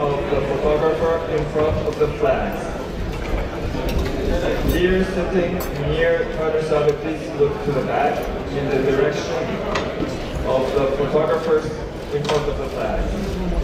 of the photographer in front of the flags. Dear sitting near Tanusabe, please look to the back in the direction of the photographers in front of the flags.